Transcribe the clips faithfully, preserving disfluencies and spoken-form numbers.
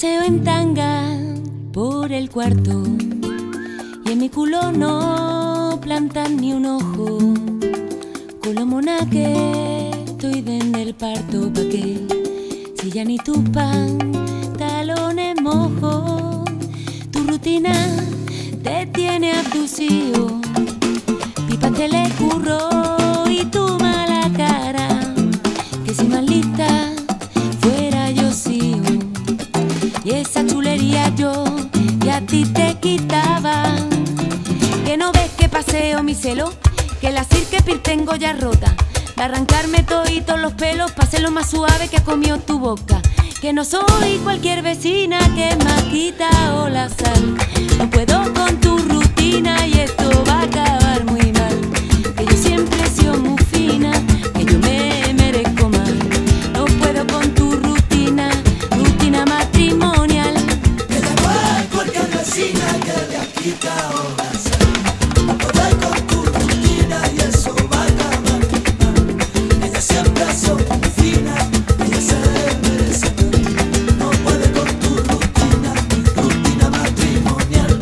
paseo en tanga por el cuarto y en mi culo no plantan ni un ojo. Con lo mona que estoy desde el parto, pa' que si ya ni tus pantalones mojo. Tu rutina te tiene abducido, pipa te le curro y tu mala cara, que si más lista fuera yo sigo. Y esa chulería yo y a ti te quitaba. Que no ves que paseo mi celo, que la cirquepir tengo ya rota, de arrancarme toditos los pelos pa' hacerlo más suave que ha comido tu boca. Que no soy cualquier vecina que me ha quitado la sal. No puedo con tu rutina y esto va a acabar muy mal. Que yo siempre he sido muy fina, que yo me merezco más. No puedo con tu rutina, rutina matrimonial. Que da igual cualquier vecina que le ha quitado la sal. No puedo con tu rutina y eso va a acabar muy mal. Ella siempre ha sido muy fina, ella se merece. No puede con tu rutina, rutina matrimonial.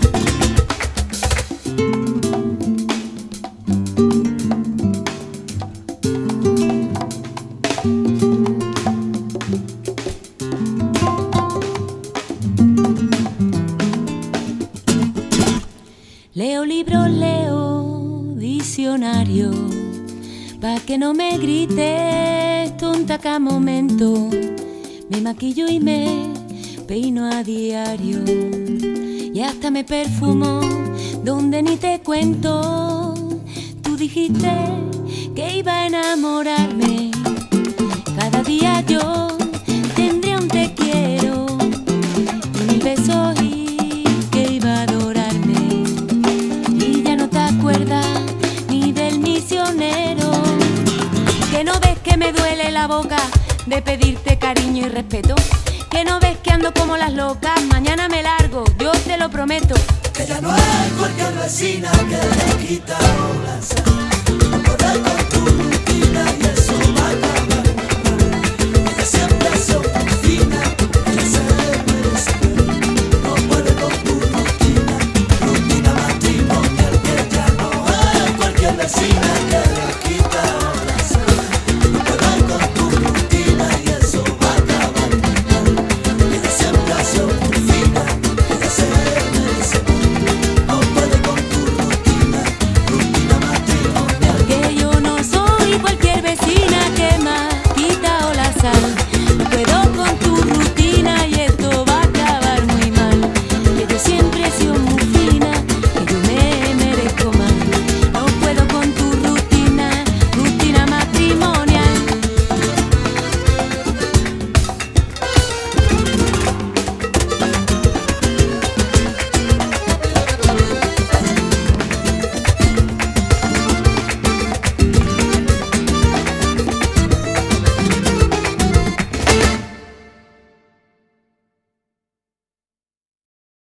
Leo libros, leo diccionario, pa' que no me grites tonta cada momento. Me maquillo y me peino a diario y hasta me perfumo donde ni te cuento. Tú dijiste que iba a enamorarme, cada día yo tendría un te quiero y mil besos y que iba a adorarme. Y ya no te acuerdas ni del misionero. Que no ves que me duele la boca de pedirte cariño y respeto. Que no ves que ando como las locas, mañana me largo, yo te lo prometo. Que ya no hay cualquier vecina que le ha quitado la sal. No puede con tu rutina y eso va a